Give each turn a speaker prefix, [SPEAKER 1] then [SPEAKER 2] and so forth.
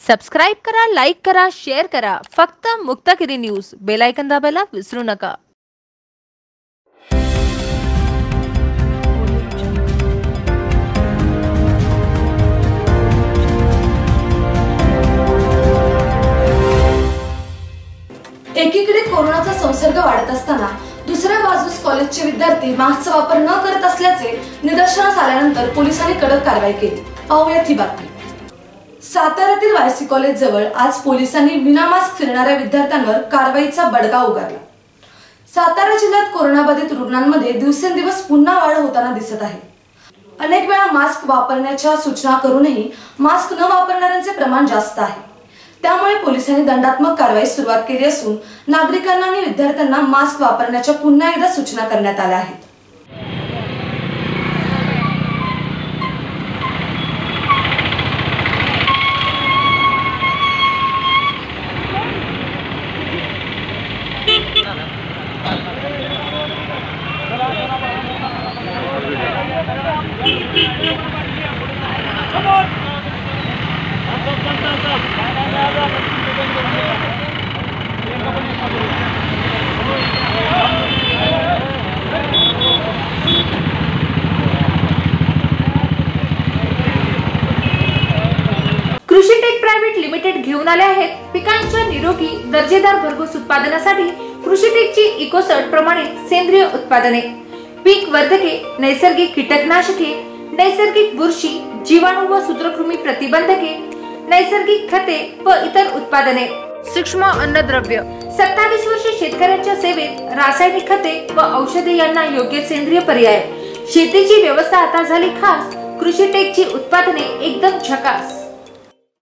[SPEAKER 1] Subscribe करा, like करा, share करा. फक्त मुक्तागिरी न्यूज. बेल आयकॉन दाबायला विसरू नका.
[SPEAKER 2] एकीकडे कोरोनाचा संसर्ग वाढत असताना दुसऱ्या बाजूस कॉलेजचे विद्यार्थी मास्कचा वापर न करत असल्याचे निदर्शनास आल्यानंतर पोलिसांनी कडक कारवाई केली. पाहूयात ही बातमी. साताऱ्यातील वायसी कॉलेज जवळ आज पोलिसांनी विनामास्क फिरणाऱ्या विद्यार्थ्यांवर कारवाईचा बडगा उगारला. सातारा जिल्ह्यात कोरोनाबाधित रुग्णांमध्ये दिवसेंदिवस पुन्हा वाढ होताना दिसत आहे. अनेक वेळा मास्क वापरण्याच्या सूचना करूनही मास्क न वापरणाऱ्यांचे प्रमाण जास्त आहे. त्यामुळे पोलिसांनी दंडात्मक कारवाईस सुरुवात केली असून नागरिकांना आणि विद्यार्थ्यांना मास्क वापरण्याच्या पुन्हा एकदा सूचना करण्यात आल्या आहेत.
[SPEAKER 3] कृषी टेक प्रायव्हेट लिमिटेड घेऊन आले आहेत पिकांच्या निरोगी दर्जेदार भरघोस उत्पादनासाठी कृषी टेकची इकोसर्ट प्रमाणित सेंद्रिय उत्पादने, पीक वर्धके, नैसर्गिक कीटकनाशके, नैसर्गिक बुरशी, जीवाणू व सूत्रकृमी प्रतिबंधके, नैसर्गिक खते व इतर उत्पादने,
[SPEAKER 1] सूक्ष्म अन्नद्रव्य.
[SPEAKER 3] 27 वर्ष शेतकऱ्यांच्या सेवेत रासायनिक खते व औषधे यांना योग्य सेंद्रिय पर्याय. शेतीची व्यवस्था आता झाली खास. कृषी टेकची उत्पादने एकदम झकास.